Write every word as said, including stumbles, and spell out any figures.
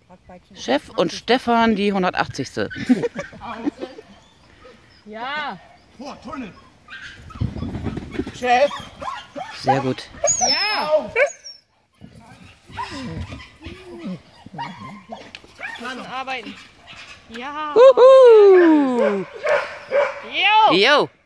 Chef und Stefan die hundertachtzigste. Ja. Vor, Tunnel. Chef. Sehr gut. Ja. Mann, arbeiten. Ja. Uhu. Jo. Jo.